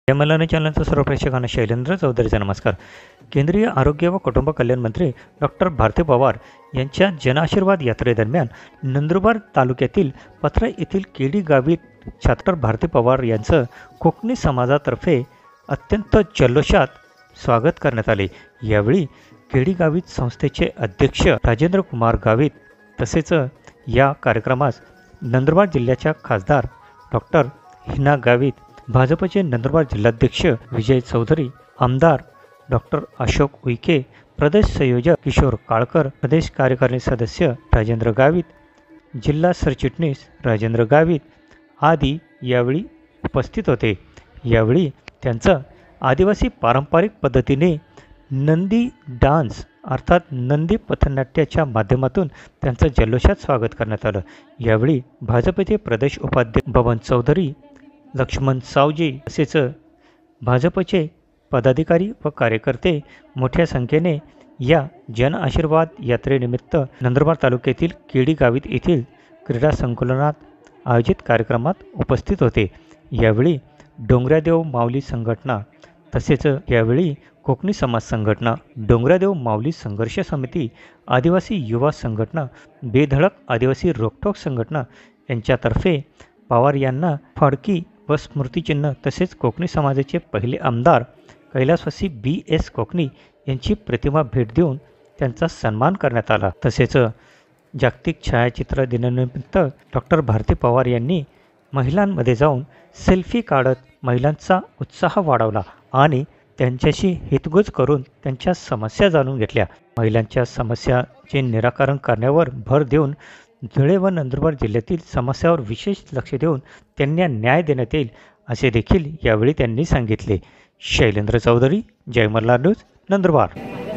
या मलाना चॅनलचा सर्व प्रेक्षकांना शैलेंद्र चौधरीचा नमस्कार. केंद्रीय आरोग्य व कुटुंब कल्याण मंत्री डॉक्टर भारती पवार यांच्या जनआशीर्वाद यात्रेदरम्यान नंदुरबार तालुक्यातील पथरा येथील केडी गावीत डॉक्टर भारती पवार यांचं कोकणी समाजातर्फे अत्यंत जल्लोषात स्वागत करण्यात आले. यावेळी केडी गावीत संस्थेचे अध्यक्ष राजेंद्र कुमार गावित तसेच या कार्यक्रमास नंदुरबार जिल्ह्याच्या खासदार डॉक्टर हिना गावित, भाजपचे नंदुरबार जिल्हाध्यक्ष विजय चौधरी, आमदार डॉक्टर अशोक उईके, प्रदेश संयोजक किशोर काळकर, प्रदेश कार्यकारिणी सदस्य राजेंद्र गावित, जिल्हा सरचिटणीस राजेंद्र गावित आदी यावेळी उपस्थित होते. यावेळी त्यांचं आदिवासी पारंपरिक पद्धतीने नंदी डान्स अर्थात नंदी पथनाट्याच्या माध्यमातून त्यांचं जल्लोषात स्वागत करण्यात आलं. यावेळी भाजपचे प्रदेश उपाध्यक्ष बबन चौधरी, लक्ष्मण सावजी तसेच भाजपचे पदाधिकारी व कार्यकर्ते मोठ्या संख्येने या जनआशीर्वाद यात्रेनिमित्त नंदुरबार तालुक्यातील केडी गावीत येथील क्रीडा संकुलनात आयोजित कार्यक्रमात उपस्थित होते. यावेळी डोंगरादेव माऊली संघटना तसेच यावेळी कोकणी समाज संघटना, डोंगरादेव माऊली संघर्ष समिती, आदिवासी युवा संघटना, बेधडक आदिवासी रोखोक संघटना यांच्यातर्फे पवार यांना फडकी व स्मृतिचिन्ह तसेच कोकणी समाजाचे पहिले आमदार कैलासवासी BS कोकणी यांची प्रतिमा भेट देऊन त्यांचा सन्मान करण्यात आला. तसेच जागतिक छायाचित्र दिनानिमित्त डॉक्टर भारती पवार यांनी महिलांमध्ये जाऊन सेल्फी काढत महिलांचा उत्साह वाढवला आणि त्यांच्याशी हितगुज करून त्यांच्या समस्या जाणून घेतल्या. महिलांच्या समस्याचे निराकरण करण्यावर भर देऊन धुळे व नंदुरबार जिल्ह्यातील समस्यावर विशेष लक्ष देऊन त्यांना न्याय देण्यात येईल असे देखील यावेळी त्यांनी सांगितले. शैलेंद्र चौधरी, जय मल्हार न्यूज, नंदुरबार.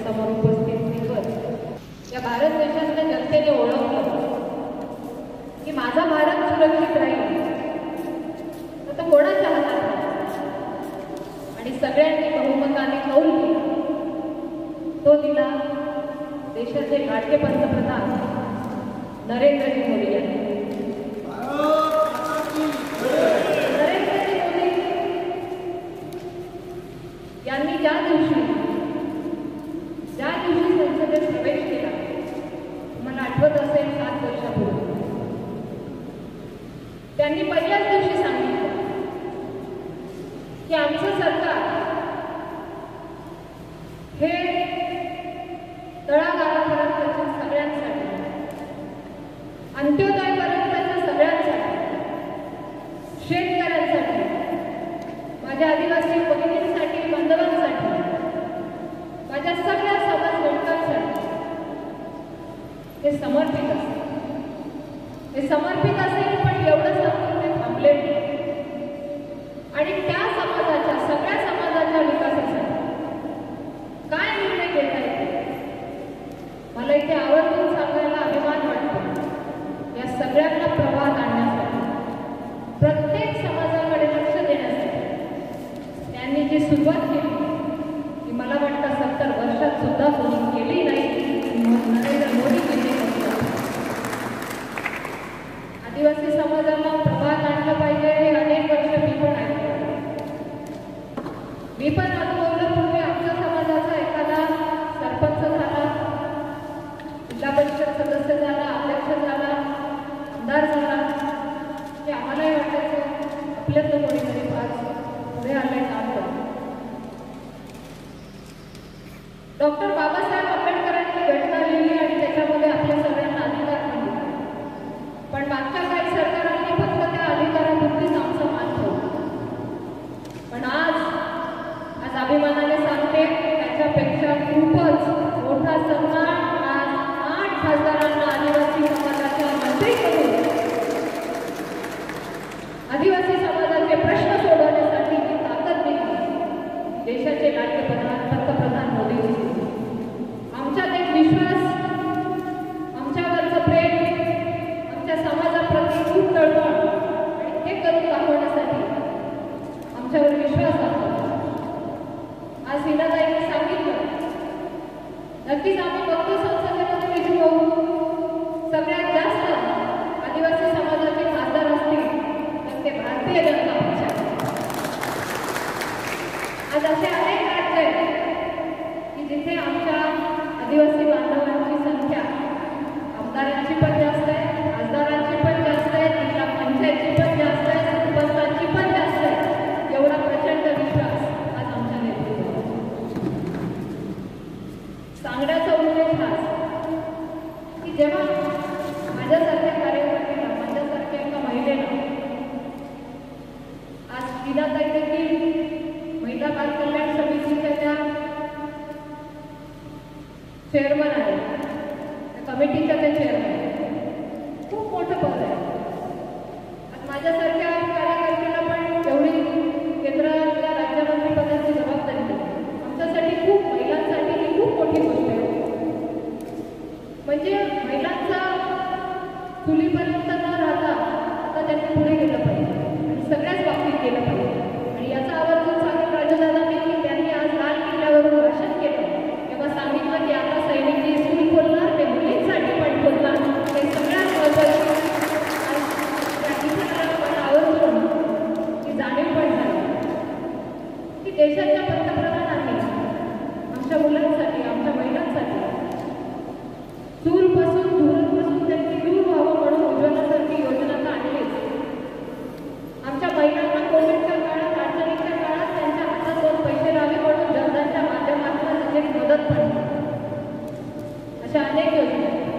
या भारत देशातल्या जनतेने ओळखलं की माझा भारत सुरक्षित राहील तर कोणाच्या हातात आणि सगळ्यांनी बहुमताने कौल दिला. तो दिला देशाचे लाडके पंतप्रधान नरेंद्रजी मोदी यांनी. नरेंद्रजी मोदी यांनी ज्या दिवशी संसदेत प्रवेश केला, मला आठवत असेल 7 वर्षापूर्वी, त्यांनी पहिल्याच दिवशी सांगितलं की आमचं सरकार हे तळागाळापर्यंतच्या सगळ्यांसाठी, अंत्योदयपर्यंतच्या सगळ्यांसाठी, शेतकऱ्यांसाठी, माझ्या आदिवासी भगिनींसाठी, बांधवांसाठी, माझ्या सगळ्या समाज घटकांसाठी हे समर्पित असेल. हे समर्पित असेल पण एवढं सांगून ते थांबले आणि त्या समाजाच्या, सगळ्या समाजाच्या विकासासाठी काय निर्णय घेता येते मला इथे आवर्जून सांगायला अभिमान वाटतो. या सगळ्यांना प्रवाहात आणण्यासाठी, प्रत्येक समाजाकडे लक्ष देण्यासाठी त्यांनी जी सुरुवात केली ती मला वाटतं 70 वर्षात सुद्धा कोणी केली नाही. नरेंद्र मोदी केली. आदिवासी समाजाला प्रवाहात आणलं पाहिजे हे अनेक वर्ष मी पण ऐकलं. मी पण अनुभवलं. पूर्वी आमच्या समाजाचा एखादा सरपंच झाला, जिल्हा परिषद सदस्य झाला, अध्यक्ष झाला, आमदार झाला की आम्हालाही वाटायचं आपल्यातलं कोणीतरी फार पुढे आलंय काम करतो. डॉक्टर बाबासाहेब आंबेडकरांनी घटना लिहिली आणि त्याच्यामध्ये आपल्या सगळ्यांना अधिकार दिले. पण मागच्या काही सरकारांनी फक्त त्या अधिकारापुरतीच आमचा मान ठेवला. पण आज अभिमानाने सांगते त्याच्यापेक्षा खूपच मोठा सन्मान आज 8 खासदारांना आदिवासी समाजाच्या मंत्री करून आदिवासी समाजाचे प्रश्न सोडवण्यासाठी जी ताकद दिली देशाचे लाडके पंतप्रधान मोदीजी. आमच्यात एक विश्वास, आमच्यावरचं प्रेम, आमच्या समाजाप्रती खूप तळमळ आणि हे करून दाखवण्यासाठी आमच्यावर विश्वास दाखवला. आज हिनाताईंनी सांगितलं, नक्कीच आम्ही बघतो संसदेमध्ये विजू भाऊ सगळ्यात जास्त आदिवासी समाजाचे खासदार असतील तर ते भारतीय जनता पक्ष. आज असे अनेक राज्य आहेत की जिथे आमच्या आदिवासी बांधवांची संख्या आमदारांची पण जास्त आहे, खासदारांची पण जास्त आहे, जिल्हा पंचायतची पण जास्त आहे, सरपंचांची पण जास्त आहे. एवढा प्रचंड विश्वास आज आमच्या नेतृत्वात. सांगण्याचा उद्देश हाच की जेव्हा माझ्यासारख्या कार्यकर्त्याला, माझ्यासारख्या एका महिलेला आज लीलाताई देखील महिला बाल कल्याण समितीच्या त्या चेअरमन आहे, त्या कमिटीच्या त्या चेअरमन आहे. खूप मोठं पद आहे. आज माझ्यासारख्या कार्यकर्त्याला पण एवढी केंद्रातल्या राज्यमंत्री पदाची जबाबदारी आहे. आमच्यासाठी खूप, महिलांसाठी ही खूप मोठी गोष्ट आहे. म्हणजे महिलांचा चुलीपर्यंत न राहता आता त्यांनी पुढे गेलं पाहिजे आणि सगळ्याच बाबतीत गेलं पाहिजे. आणि याचा आवर्जून सांगेल राजदादांनी की त्यांनी आज लाल किल्ल्यावरून भाषण केलं तेव्हा सांगितलं की आता सैनिकी स्कूल खोलणार, ते मुलींसाठी पण खोलणार. हे सगळ्यात महत्त्वाचं मला आवर्जून ही जाणीव पण झाली की देशाच्या पंतप्रधानांनी आमच्या मुलांसाठी, आमच्या महिलांसाठी चूलपासून धूरपासून त्यांनी दूर व्हावं म्हणून उज्ज्वलासारखी योजना तर आणलीच. आमच्या महिलांना कोविडच्या काळात, अडचणीच्या काळात त्यांच्या हातात दोन पैसे राहावे म्हणून जनधनच्या माध्यमातून त्याची मदत पण. अशा अनेक योजना आहेत.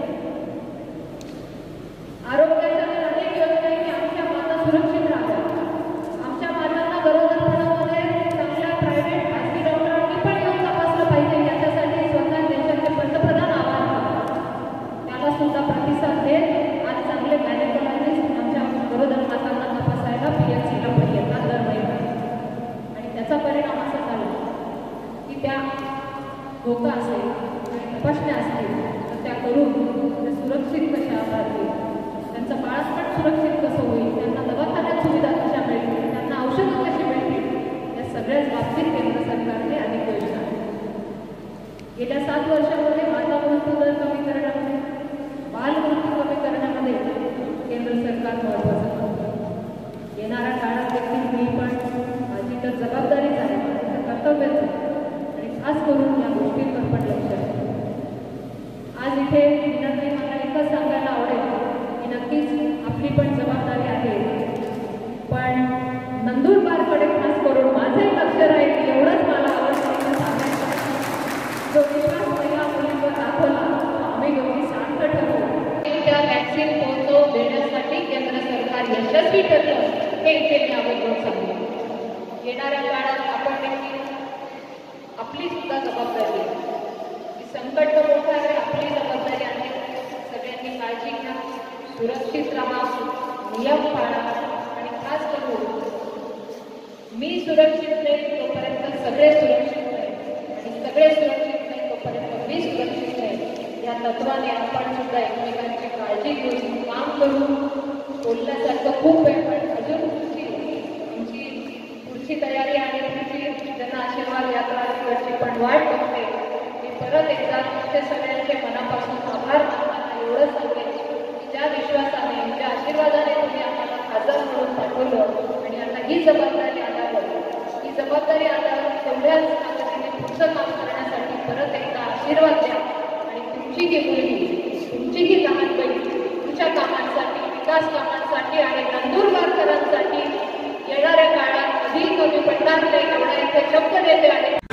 आरोग्याच्या तर अनेक योजना आहेत की आमच्या माता सुरक्षित राहाव्या. आमच्या मातांना गरोदरपणामध्ये चांगल्या प्रायव्हेट खासगी डॉक्टरांनी पण येऊन तपासलं पाहिजे. याच्यासाठी स्वतः देशाचे पंतप्रधान आवाहन करतात. त्याला सुद्धा प्रतिसाद देत आज चांगले गायनेकोलॉजिस्ट आमच्या गरोदर मातांना तपासायला PHCला पण येतात दर महिन्यात. आणि त्याचा परिणाम असा झाला की त्या धोका असेल, तपासण्या असतील तर त्या करून ते सुरक्षित कशा राहतील, त्यांचं बाळपण सुरक्षित कसं होईल, त्यांना दवाखान्यात सुविधा कशा मिळतील, त्यांना औषधं कशी मिळतील, या सगळ्याच बाबतीत केंद्र सरकारने अनेक योजना गेल्या 7 वर्षांमध्ये माता मृत्यू दर कमी करण्यामध्ये, बाल मृत्यू कमी करण्यामध्ये केंद्र सरकार महत्त्वाचं काम करतं. येणाऱ्या काळात देखील मी पण, माझी तर जबाबदारीच आहे, माझं तर कर्तव्यच आहे आणि खास करून या गोष्टींवर पण लक्ष आहे. आज इथे विनंती मला एकच सांगायला आवडेल की नक्कीच आपली पण जबाबदारी आहे, पण नंदुरबारकडे खास करून माझंही लक्ष राहील एवढंच मला आवडतं सांगायचं. जो विश्वास महिला मुलींवर दाखवला तो आम्ही दोघी सार्थ ठरवू. त्या वॅक्सिन पोहोचवून देण्यासाठी केंद्र सरकार यशस्वी ठरलं हे इथे मी आवर्जून सांगेन. येणाऱ्या काळात आपण देखील आपली सुद्धा जबाबदारी आहे. संकट तर मोठं आहे, आपली जबाबदारी आहे. सगळ्यांनी काळजी घ्या, सुरक्षित राहा, नियम पाळा आणि खास करून मी सुरक्षित नाही तोपर्यंत सगळे सुरक्षित नाही आणि सगळे सुरक्षित नाही तोपर्यंत मी सुरक्षित नाही. या तत्वाने आपण सुद्धा एकमेकांची काळजी घेऊन काम करू. बोलण्यासारखं खूप आहे, पण अजून आमची पुढची तयारी आणि पुढची जन आशीर्वाद यात्रा तिकडची पण वाट बघते. मी परत एकदा तुमच्या सगळ्यांचे मनापासून आभार मानताना एवढंच सांगेन की ज्या विश्वासाने, ज्या आशीर्वादाने तुम्ही आम्हाला खासदार म्हणून पाठवलं आणि आता ही जबाबदारी आल्यावर तेवढ्याच ताकदीने पुढचं काम करण्यासाठी परत एकदा आशीर्वाद द्या आणि तुमची ही मुलगी, तुमची ही लहान बहीण तुमच्या कामांसाठी, विकास कामांसाठी आणि नंदुरबारकरांसाठी येणाऱ्या काळात कधी कमी पडणार नाही एवढा इथे शब्द देते. आणि